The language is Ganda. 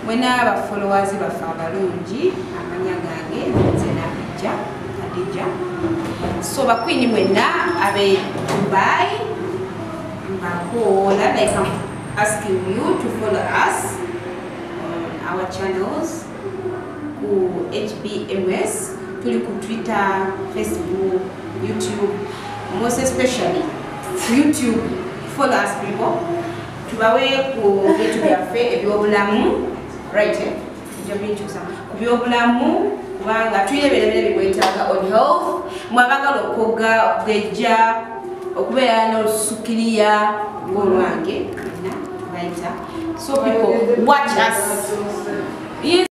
mwena aba followers bafa abalungi amanya gange nze Nabijja Khadija. So bakwini mwena abe Dubai mbakola, like I'm asking you to follow us on our channels ku HBMS, tuli ku Twitter, Facebook, YouTube, most especially YouTube. Follow us people. Tubawe ku bitu byaffe ebyobulamu, right? Ku byobulamu kubanga tuyireberere bikwetaaga on health, mwabagala okwoga, okugejja, okubeera n'olusukiriya ng'olwange. So people watch us.